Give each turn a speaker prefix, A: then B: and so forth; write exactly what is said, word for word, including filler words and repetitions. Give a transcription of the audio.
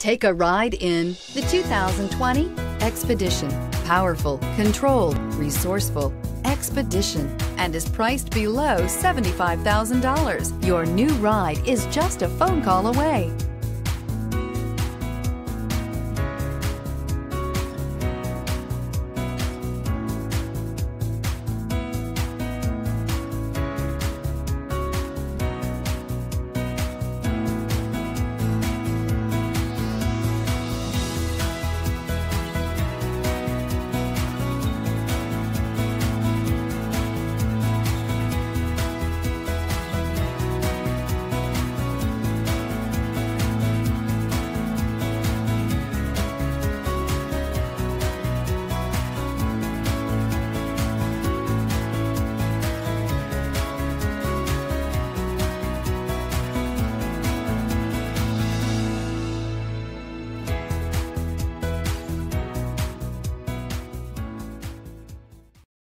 A: Take a ride in the two thousand twenty Expedition. Powerful, controlled, resourceful. Expedition, and is priced below seventy-five thousand dollars. Your new ride is just a phone call away.